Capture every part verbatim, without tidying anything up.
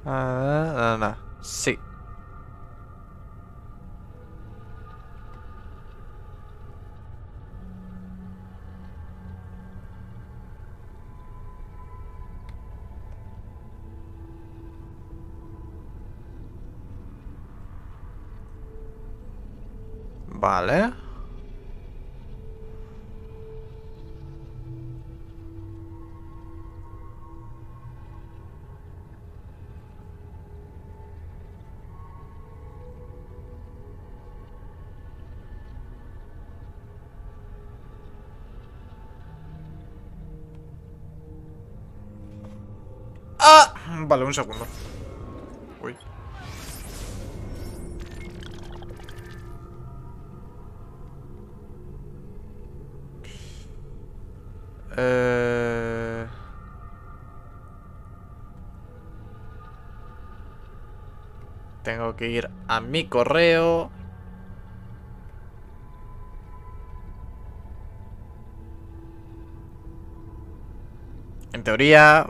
Ah, no, no. Sí. Vale. ¡Ah! Vale, un segundo. Uy. Eh... Tengo que ir a mi correo. En teoría...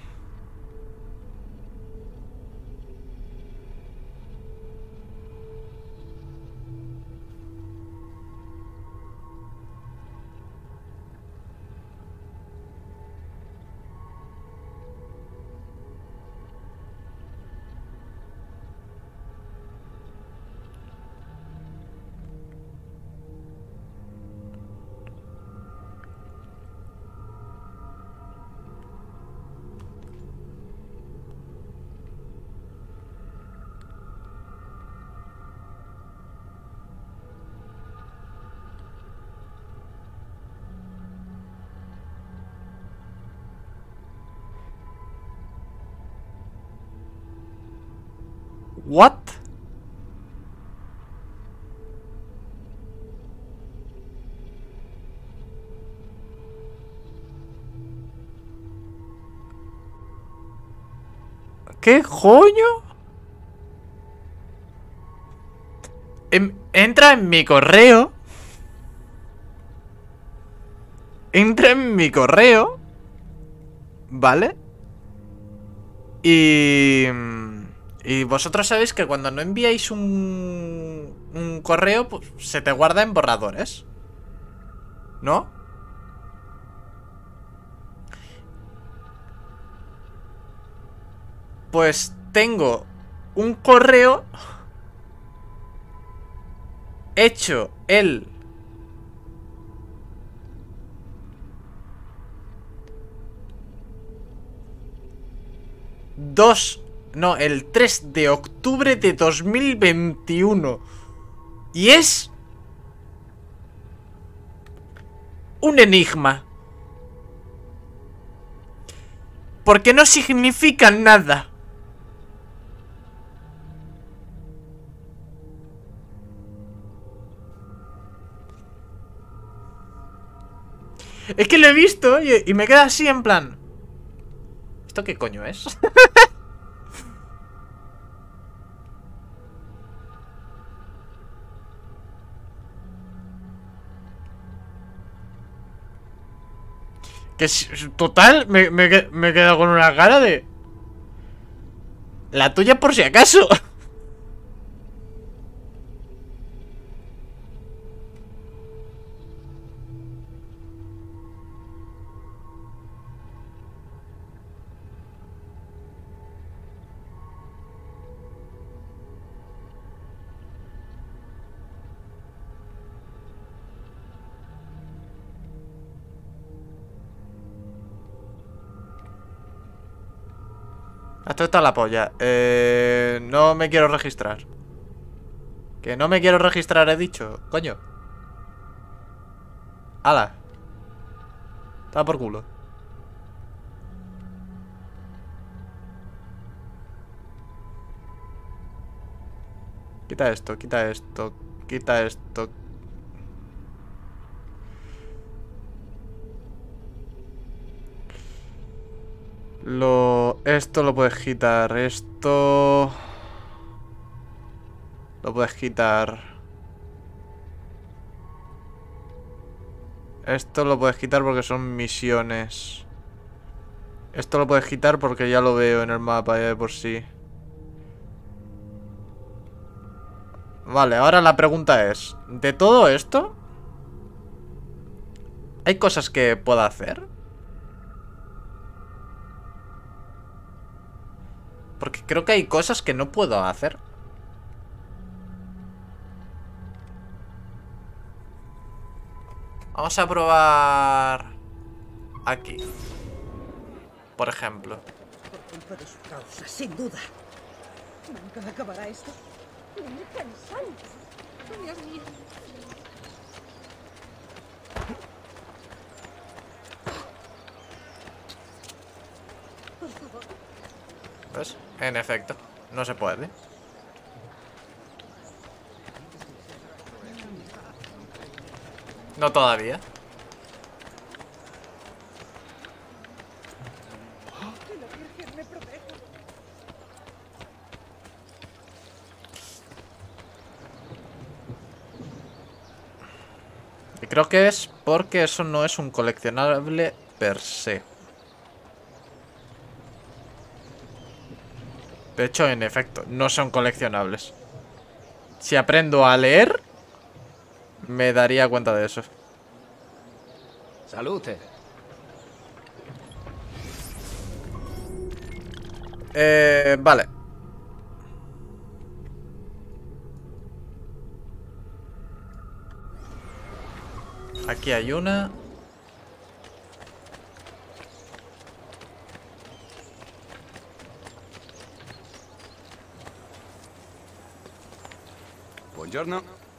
¿What? ¿Qué coño? En- entra en mi correo. Entra en mi correo. ¿Vale? Y... Y vosotros sabéis que cuando no enviáis un, un correo, pues se te guarda en borradores, ¿no? Pues tengo un correo hecho el... dos... No, el tres de octubre de dos mil veintiuno. Y es... un enigma. Porque no significa nada. Es que lo he visto y, y me queda así en plan... ¿Esto qué coño es? Que si- total, me, me, que- me he quedado con una cara de... La tuya por si acaso. Esto está la polla. Eh, no me quiero registrar. Que no me quiero registrar, he dicho. Coño. Hala. Está por culo. Quita esto, quita esto. Quita esto. Lo... Esto lo puedes quitar. Esto... Lo puedes quitar. Esto lo puedes quitar porque son misiones. Esto lo puedes quitar porque ya lo veo en el mapa ya de por sí. Vale, ahora la pregunta es, ¿de todo esto hay cosas que pueda hacer? Porque creo que hay cosas que no puedo hacer. Vamos a probar aquí, por ejemplo. Por culpa de su causa, sin duda. ¿Nunca acabará esto? ¡Qué cansante! ¡Dios mío! Por favor. ¿Ves? En efecto, no se puede. No todavía. Que la Virgen me proteja. Y creo que es porque eso no es un coleccionable per se. De hecho, en efecto, no son coleccionables. Si aprendo a leer, me daría cuenta de eso. Salute. Eh, vale. Aquí hay una. Buongiorno.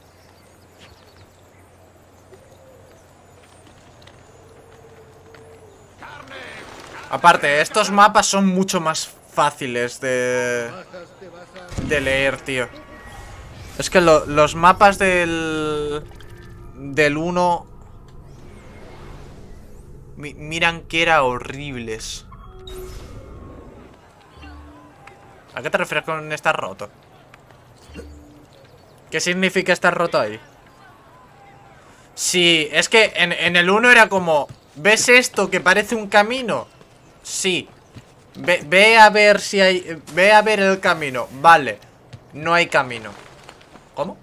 Aparte, estos mapas son mucho más fáciles de, de leer, tío. Es que lo, los mapas del... Del uno... Mi, miran que eran horribles. ¿A qué te refieres con estar roto? ¿Qué significa estar roto ahí? Sí, es que en, en el uno era como... ¿Ves esto que parece un camino? Sí. Ve, ve a ver si hay... Ve a ver el camino. Vale. No hay camino. ¿Cómo?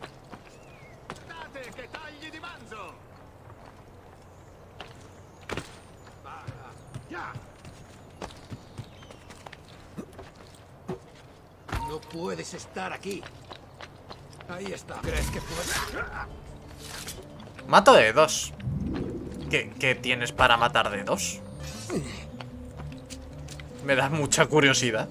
No puedes estar aquí. Ahí está. ¿Crees que puedes? Mato de dos. ¿Qué, qué tienes para matar de dos? Me da mucha curiosidad.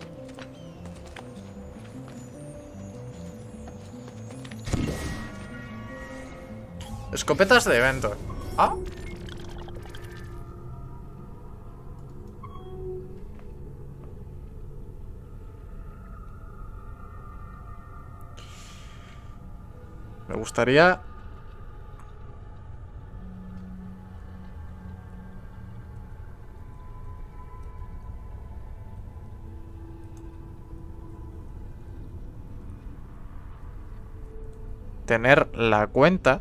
Escopetas de evento. Ah. Me gustaría... tener la cuenta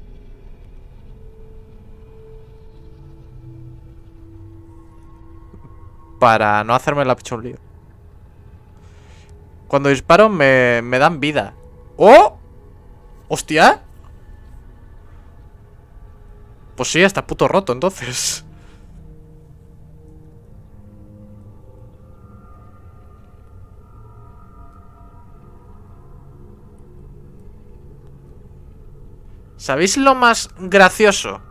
para no hacerme la picha un lío. Cuando disparo me, me dan vida. ¡Oh! ¡Hostia! Pues sí, está puto roto entonces. ¿Sabéis lo más gracioso?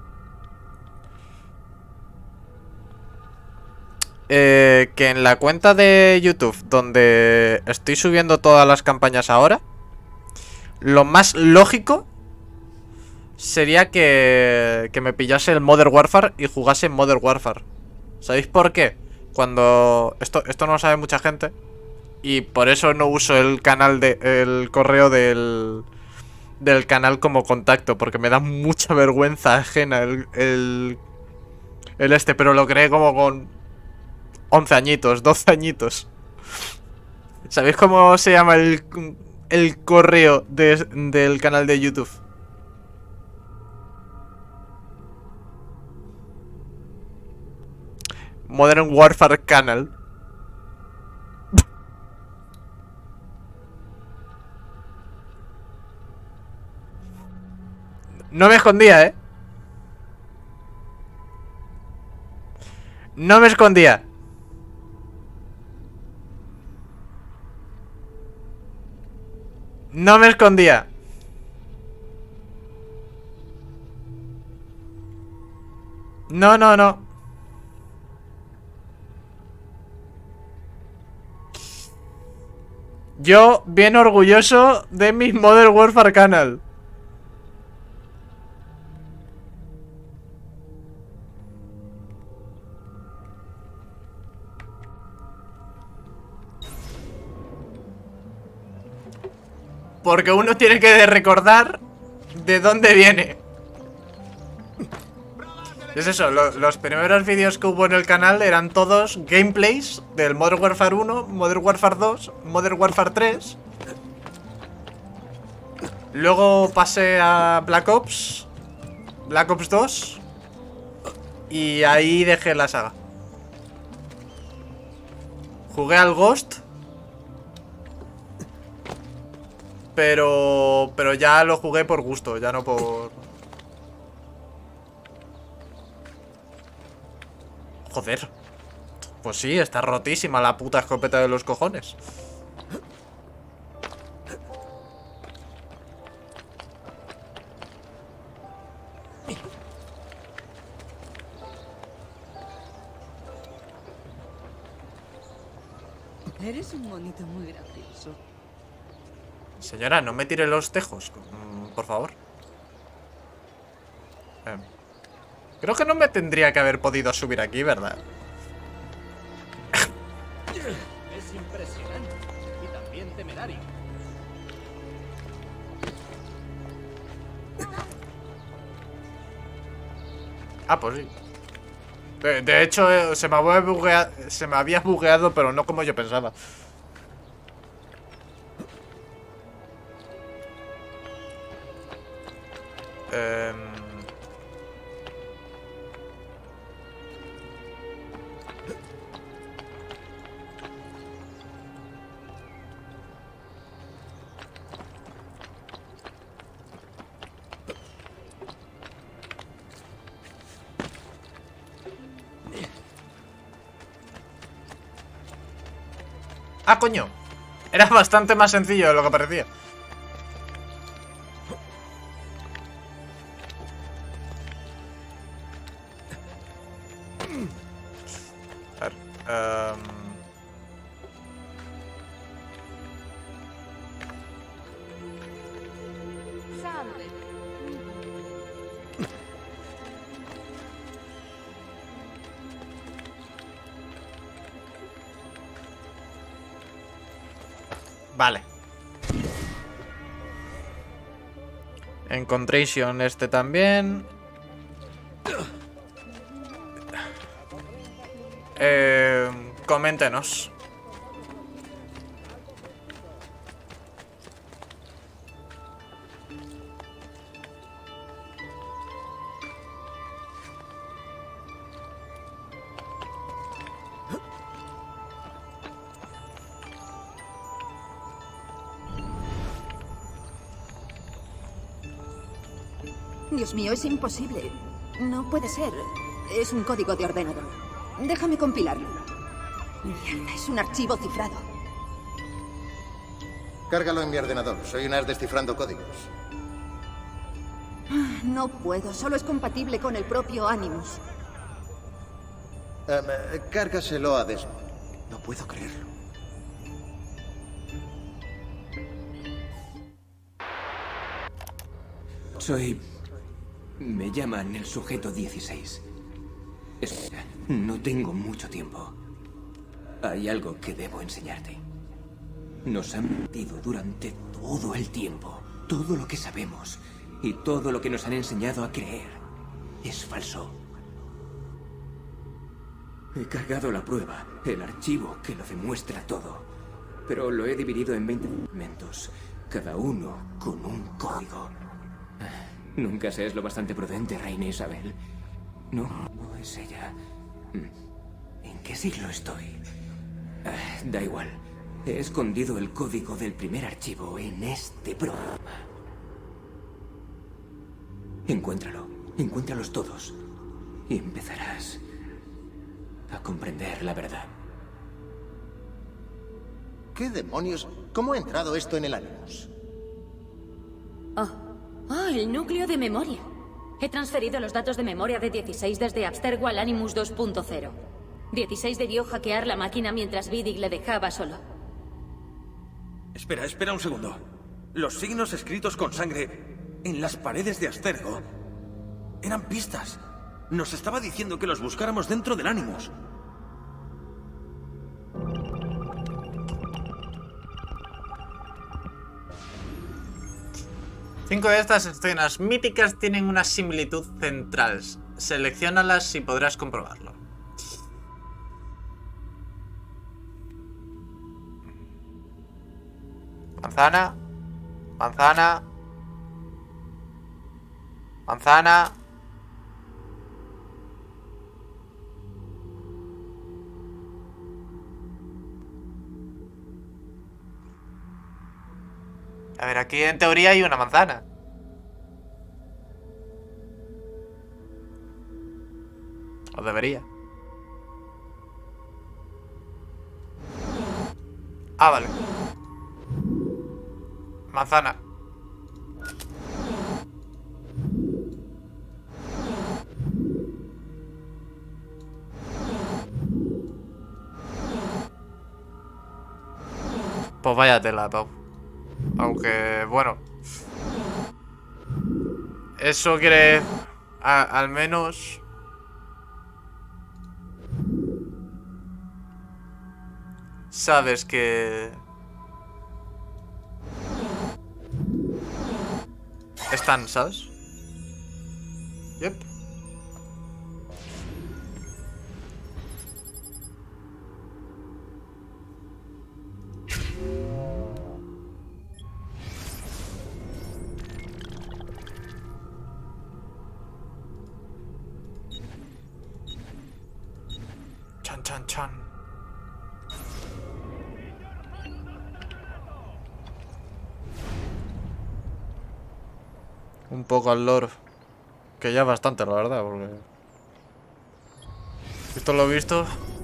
Eh, que en la cuenta de YouTube, donde estoy subiendo todas las campañas ahora, lo más lógico sería que, que me pillase el Modern Warfare y jugase en Modern Warfare. ¿Sabéis por qué? Cuando... Esto, esto no lo sabe mucha gente. Y por eso no uso el canal de... El correo del... Del canal como contacto. Porque me da mucha vergüenza ajena el... El, el este. Pero lo creé como con... once añitos, doce añitos. ¿Sabéis cómo se llama el... El correo de, del canal de YouTube? Modern Warfare Canal. No me escondía, ¿eh? No me escondía. No me escondía. No, no, no. Yo, bien orgulloso de mi Modern Warfare canal. Porque uno tiene que recordar de dónde viene. Es eso, lo, los primeros vídeos que hubo en el canal eran todos gameplays del Modern Warfare uno, Modern Warfare dos, Modern Warfare tres. Luego pasé a Black Ops, Black Ops dos. Y ahí dejé la saga. Jugué al Ghost. Pero, pero ya lo jugué por gusto, ya no por... Joder. Pues sí, está rotísima la puta escopeta de los cojones. Eres un monito muy gracioso. Señora, no me tire los tejos, por favor. Eh. Creo que no me tendría que haber podido subir aquí, ¿verdad? Es impresionante y también temerario. Ah, pues sí. De, de hecho, eh, se, me había bugueado, se me había bugueado, pero no como yo pensaba. Eh... Ah, coño. Era bastante más sencillo de lo que parecía. A ver, um... Salve. Vale. Encontration este también. Eh, coméntenos. Dios mío, es imposible. No puede ser. Es un código de ordenador. Déjame compilarlo. Mierda, es un archivo cifrado. Cárgalo en mi ordenador. Soy un as descifrando códigos. No puedo. Solo es compatible con el propio Animus. Um, cárgaselo a Desmond. No puedo creerlo. Soy... Me llaman el sujeto dieciséis. Espera, no tengo mucho tiempo. Hay algo que debo enseñarte. Nos han mentido durante todo el tiempo. Todo lo que sabemos y todo lo que nos han enseñado a creer es falso. He cargado la prueba, el archivo que lo demuestra todo. Pero lo he dividido en veinte fragmentos, cada uno con un código. Nunca se es lo bastante prudente, Reina Isabel. No, no es ella. ¿En qué siglo estoy? Ah, da igual. He escondido el código del primer archivo en este programa. Encuéntralo. Encuéntralos todos. Y empezarás a comprender la verdad. ¿Qué demonios? ¿Cómo ha entrado esto en el Animus? Oh. Oh, el núcleo de memoria. He transferido los datos de memoria de dieciséis desde Abstergo al Animus dos punto cero. dieciséis debió hackear la máquina mientras Vidig le dejaba solo. Espera, espera un segundo. Los signos escritos con sangre en las paredes de Abstergo eran pistas. Nos estaba diciendo que los buscáramos dentro del Animus. Cinco de estas escenas míticas tienen una similitud central. Selecciónalas y podrás comprobarlo. Manzana. Manzana. Manzana. A ver, aquí en teoría hay una manzana. O debería. Ah, vale. Manzana. Pues vaya tela, Pau. Aunque, bueno. Eso quiere... A, al menos... Sabes que... Están, ¿sabes? Yep. Chan, chan, chan. Un poco al lore. Que ya bastante, la verdad, porque... Esto lo he visto.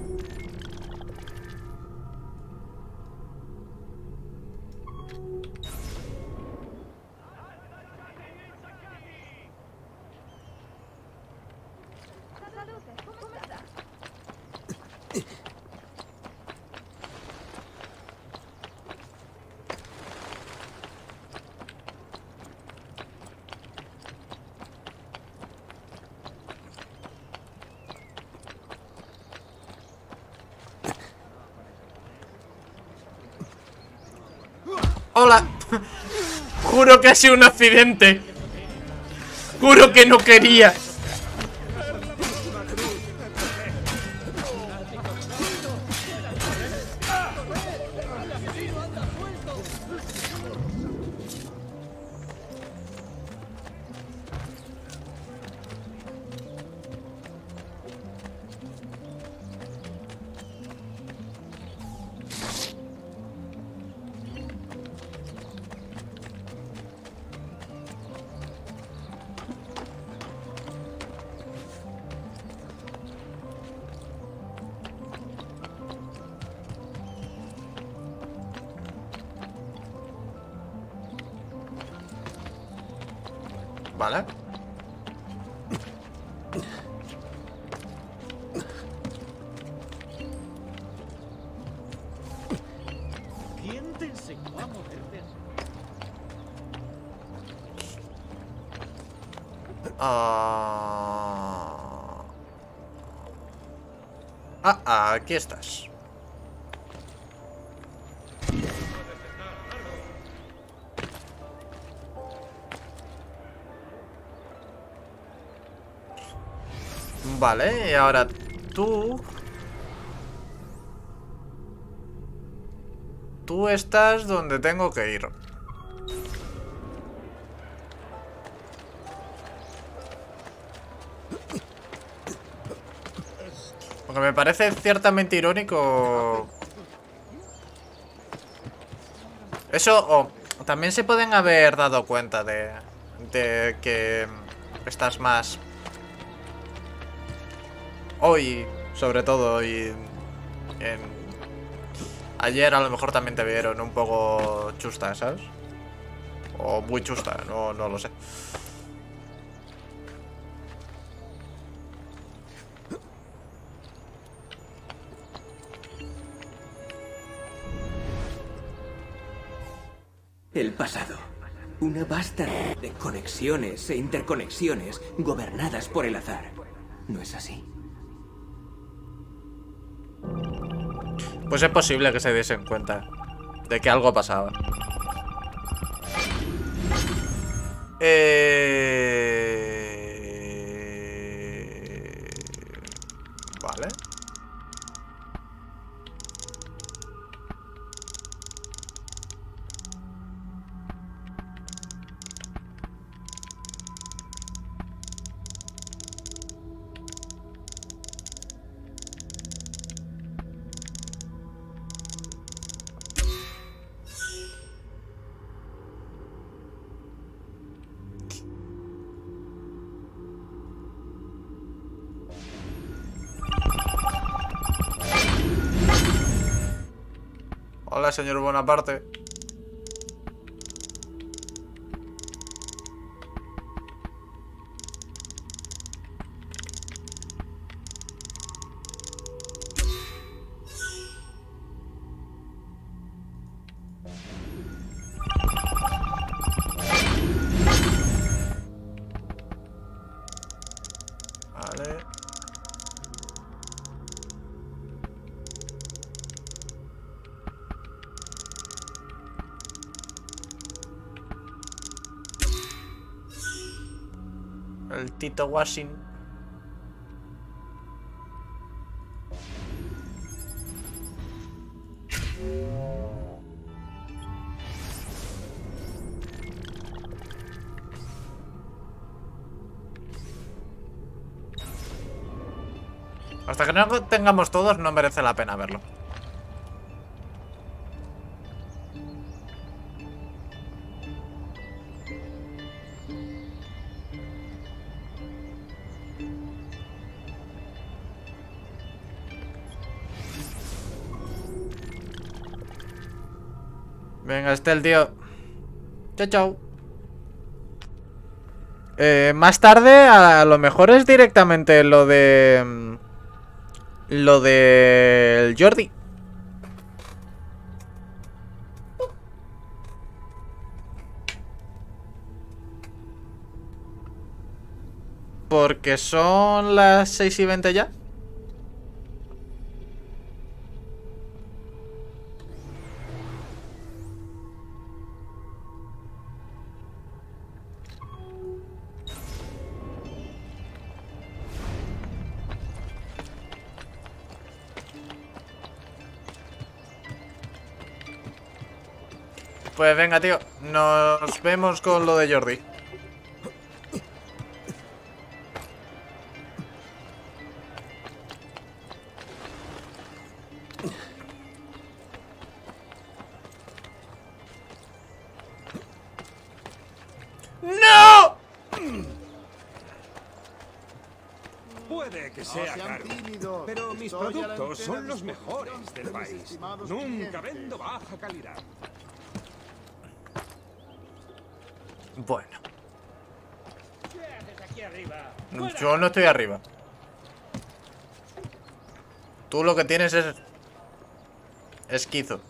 Hola. Juro que ha sido un accidente. Juro que no quería. Vale. ¿Quién te enseñó a moverte? Ah, ah, ah, aquí estás. Vale, y ahora tú... Tú estás donde tengo que ir. Porque me parece ciertamente irónico... Eso, oh, también se pueden haber dado cuenta de... De que... estás más... Hoy, sobre todo, y en... Ayer a lo mejor también te vieron un poco chusta, ¿sabes? O muy chusta, no, no lo sé. El pasado. Una vasta red de conexiones e interconexiones gobernadas por el azar. ¿No es así? Pues es posible que se diesen cuenta de que algo pasaba. Eh... Vale. Hola, señor Bonaparte. Vale. El Tito Washing. Hasta que no tengamos todos, no merece la pena verlo. Venga, este el tío. Chao, chao. Eh, más tarde, a lo mejor es directamente lo de... Lo de... El Jordi. Porque son las seis y veinte ya. Pues venga, tío. Nos vemos con lo de Jordi. ¡No! Puede que sea caro, pero mis productos son los mejores del país. Nunca vendo baja calidad. Bueno. ¿Qué haces aquí arriba? Yo no estoy arriba. Tú lo que tienes es... esquizo.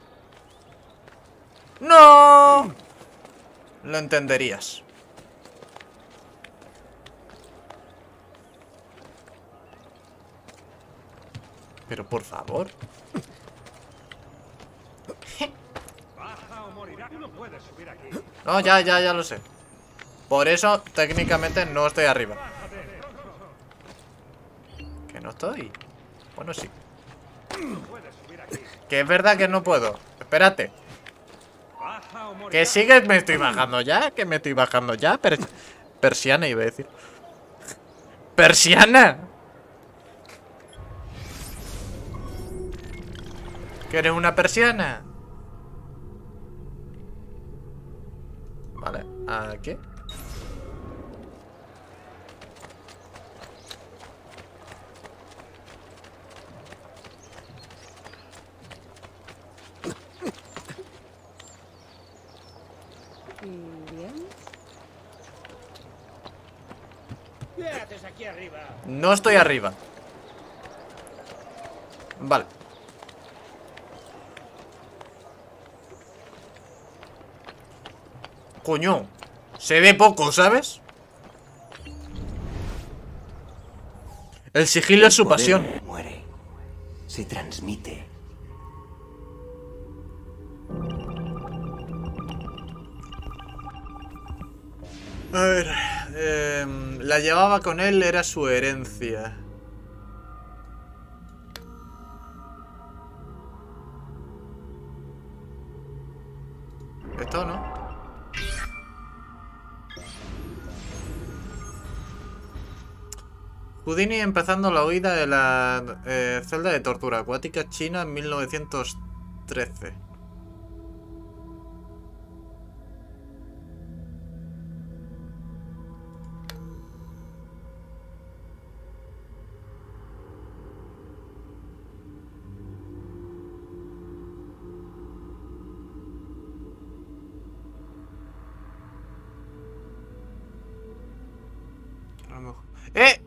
¡No! Lo entenderías. Pero por favor. Baja o morirás. No puedes subir aquí. No, ya, ya, ya lo sé. Por eso, técnicamente, no estoy arriba. ¿Que no estoy? Bueno, sí. Que es verdad que no puedo. Espérate. Que sigues, me estoy bajando ya. Que me estoy bajando ya. Per persiana iba a decir. ¡Persiana! ¿Que eres una persiana? Vale, ¿a qué? aquí arriba. No estoy arriba. Vale. Coño, se ve poco, ¿sabes? El sigilo es su pasión. Muere. Se transmite. A ver, eh, la llevaba con él, era su herencia. Esto no. Houdini empezando la huida de la eh, celda de tortura acuática china en mil novecientos trece. ¡Eh!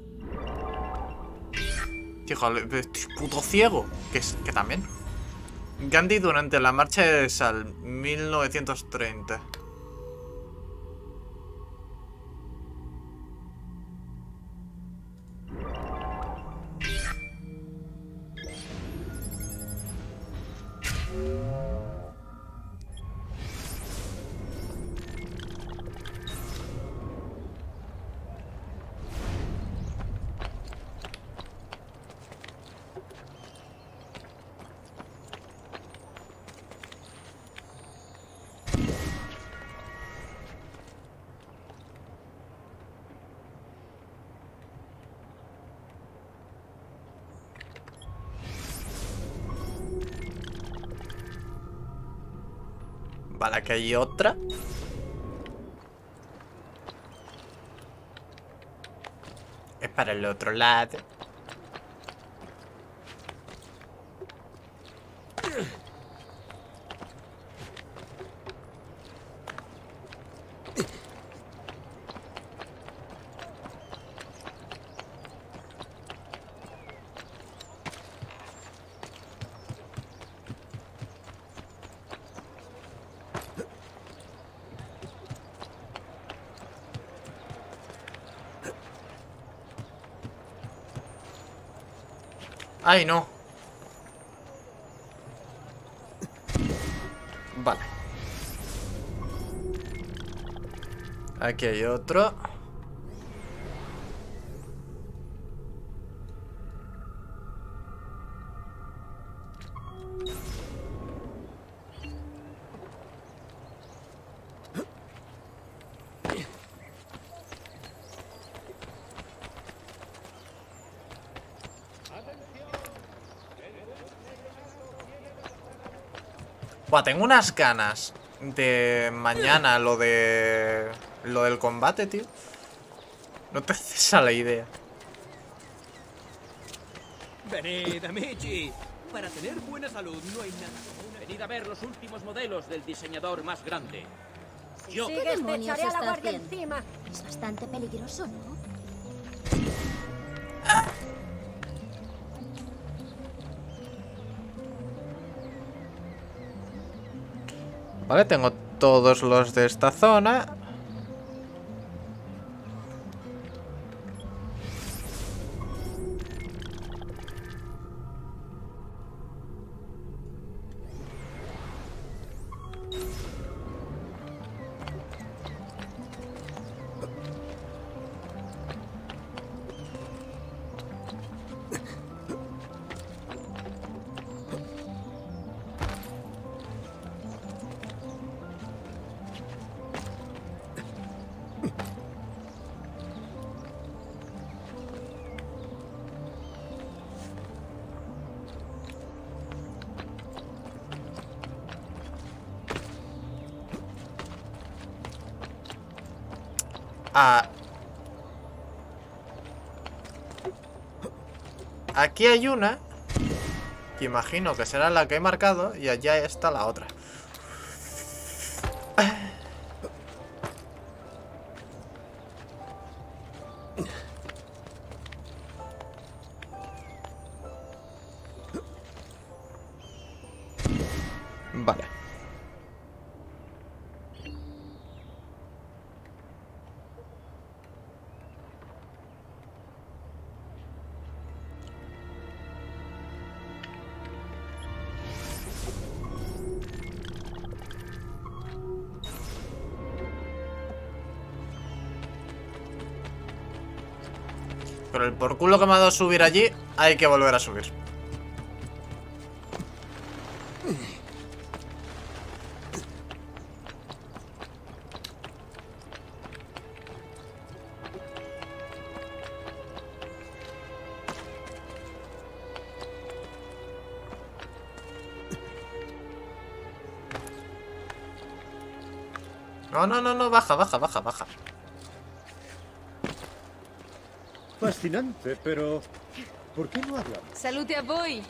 Híjole, puto ciego. Que, es, que también. Gandhi durante la marcha de Sal, mil novecientos treinta. Vale, aquí hay otra. Es para el otro lado. Ay, no. Vale. Aquí hay otro. Buah, tengo unas ganas de mañana lo de... Lo del combate, tío. No te haces a la idea. Venid, amici. Para tener buena salud no hay nada como una... Venid a ver los últimos modelos del diseñador más grande. Yo. ¿Qué demonios te echaré a la está guardia haciendo? encima? Es bastante peligroso, ¿no? Vale, tengo todos los de esta zona. Ah. Aquí hay una que imagino que será la que he marcado y allá está la otra. Vale. Pero el por culo que me ha dado subir allí, hay que volver a subir. No, no, no, no, baja, baja, baja, baja. Fascinante, pero ¿por qué no hablamos? Salute a voi.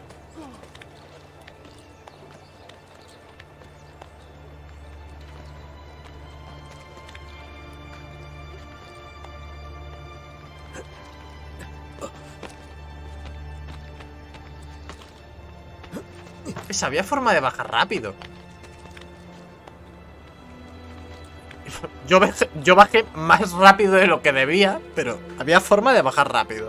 Esa había forma de bajar rápido. Yo bajé, yo bajé más rápido de lo que debía, pero había forma de bajar rápido.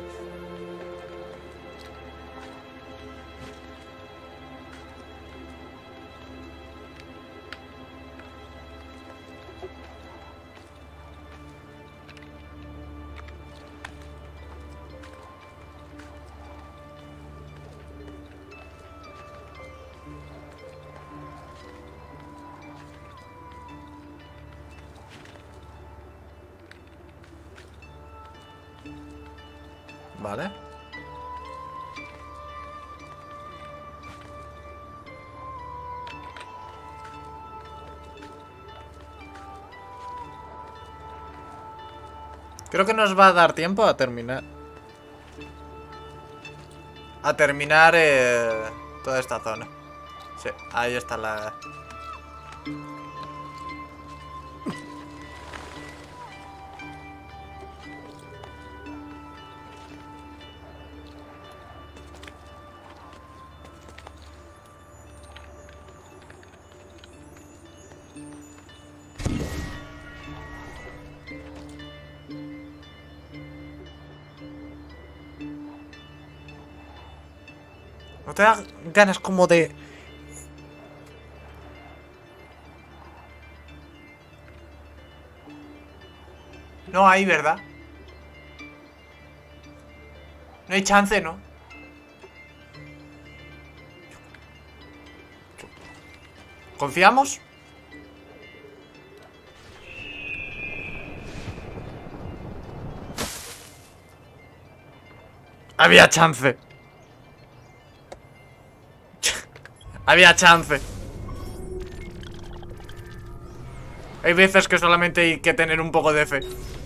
Vale. Creo que nos va a dar tiempo a terminar. A terminar eh, toda esta zona. Sí, ahí está la... ¿No te da ganas como de... No hay, ¿verdad? No hay chance, ¿no? ¿Confiamos? Había chance. Había chance. Hay veces que solamente hay que tener un poco de fe.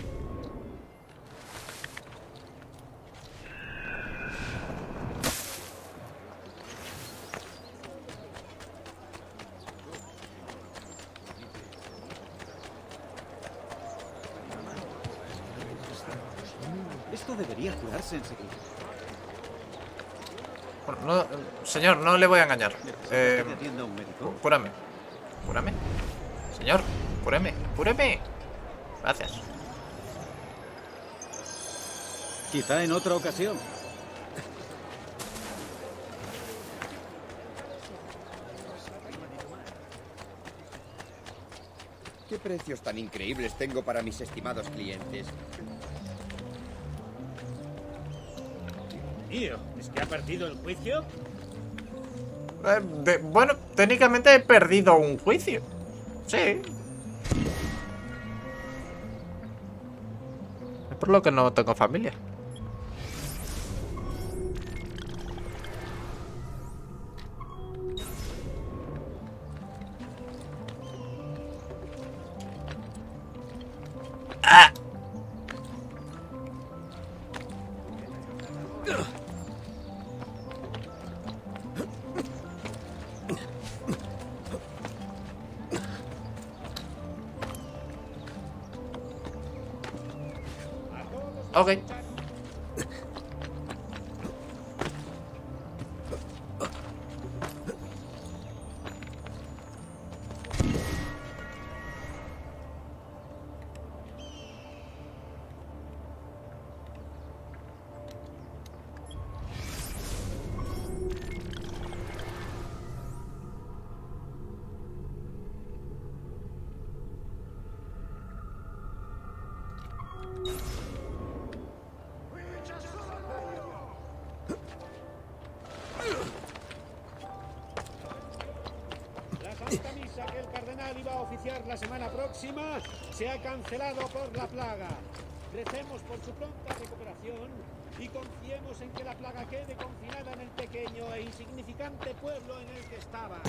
Esto debería curarse enseguida. Bueno, no, señor, no le voy a engañar. Eh, cúrame. Cúrame. Señor, cúrame. Cúrame. Gracias. Quizá en otra ocasión. ¿Qué precios tan increíbles tengo para mis estimados clientes? Tío, ¿es que ha perdido el juicio? Eh, de, bueno, técnicamente he perdido un juicio. Sí. Es por lo que no tengo familia. ¡Ah! Ok. misa que el cardenal iba a oficiar la semana próxima se ha cancelado por la plaga. Recemos por su pronta recuperación y confiemos en que la plaga quede confinada en el pequeño e insignificante pueblo en el que estaba.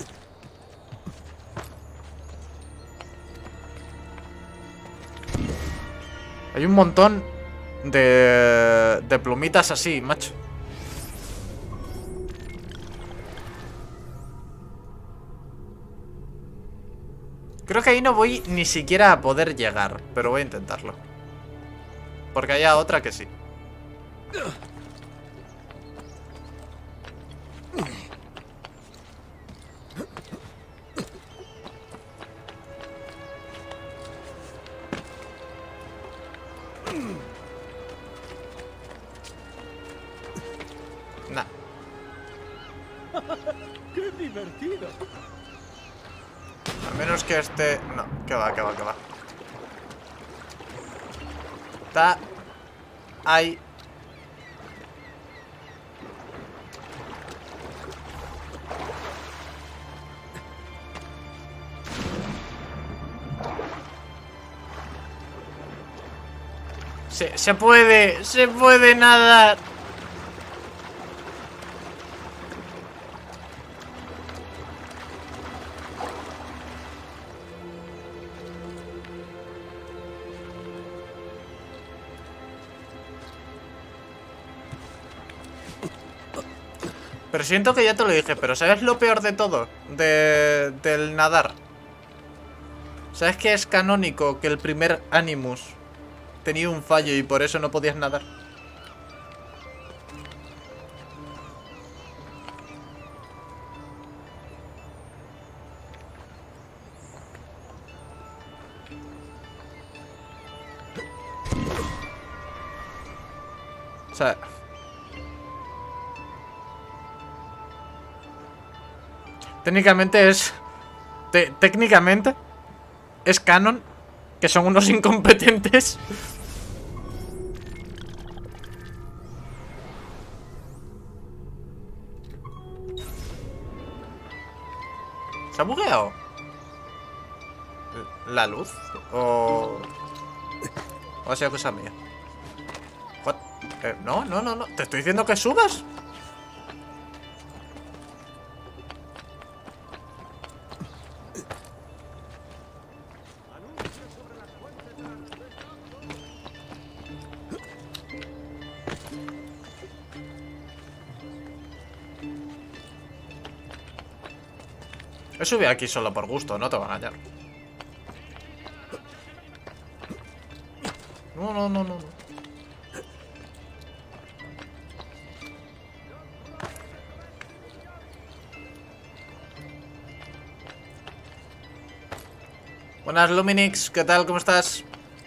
Hay un montón de, de plumitas así, macho. Creo que ahí no voy ni siquiera a poder llegar, pero voy a intentarlo. Porque haya otra que sí. Nah. ¡Qué divertido! A menos que este... No, que va, que va, que va. Está... ahí. Se, se puede, se puede nadar. Pero siento que ya te lo dije, pero ¿sabes lo peor de todo? De, del nadar. ¿Sabes que es canónico que el primer Animus tenía un fallo y por eso no podías nadar? O sea... Técnicamente es... Te, técnicamente es canon que son unos incompetentes. ¿Se ha bugueado la luz? ¿O... o ha sido cosa mía? What? Eh, no, no, no, no. Te estoy diciendo que subas. He subido aquí solo por gusto, no te voy a engañar. No, no, no, no, no. Buenas, Luminix, ¿qué tal? ¿Cómo estás?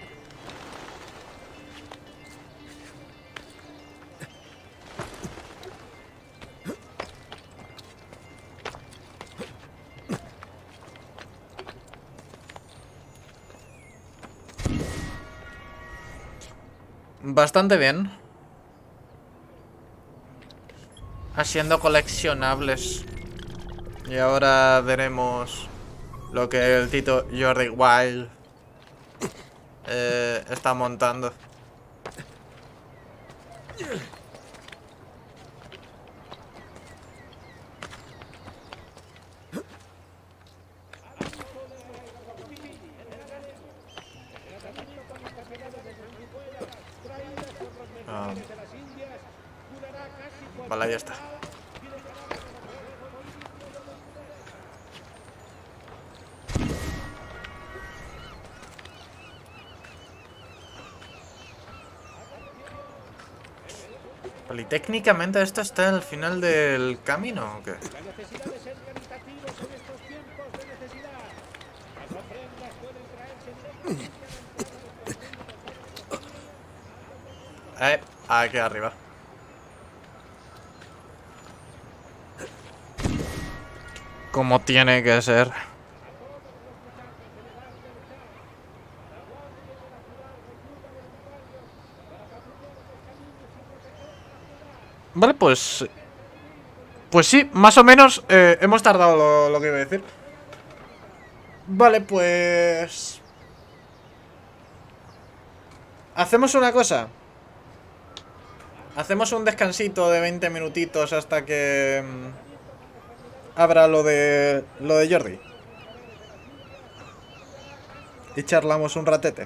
Bastante bien. Haciendo coleccionables. Y ahora veremos lo que el Tito Jordi Wild eh, está montando. Ah. Vale, ya está. Vale, y técnicamente esto está al final del camino, ¿o qué? Eh, aquí arriba. Como tiene que ser. Vale, pues... Pues sí, más o menos eh, hemos tardado lo, lo que iba a decir. Vale, pues... hacemos una cosa. Hacemos un descansito de veinte minutitos hasta que... abra lo de... lo de Jordi. Y charlamos un ratete.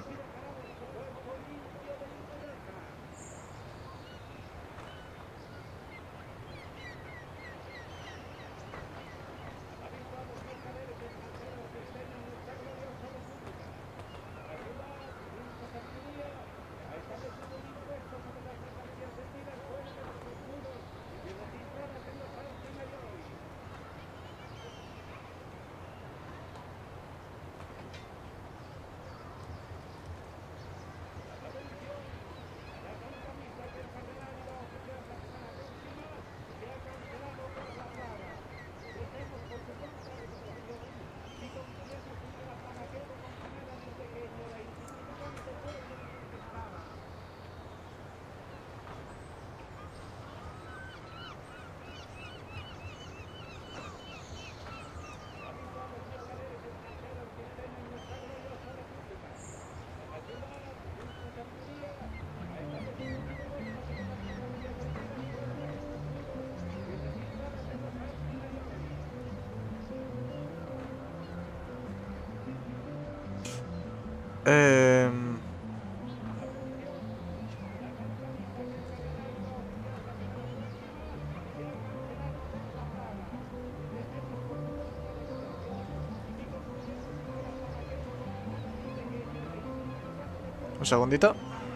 Eh... Un segundito.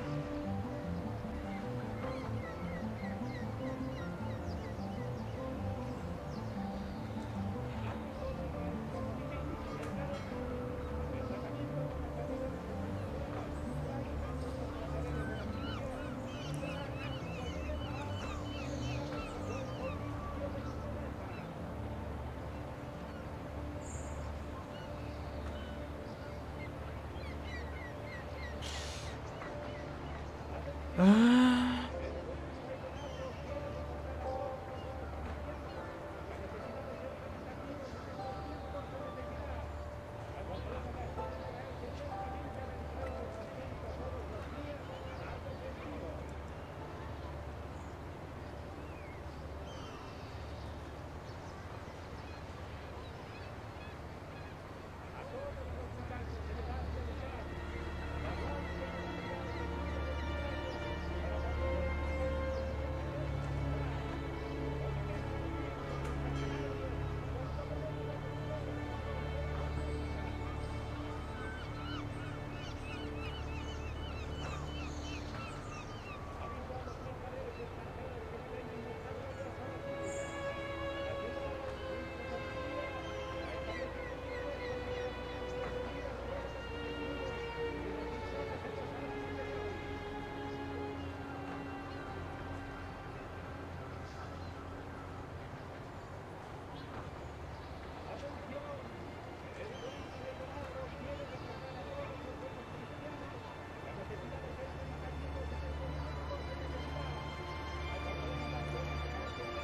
Ah.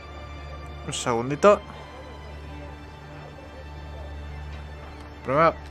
Un segundito. Primero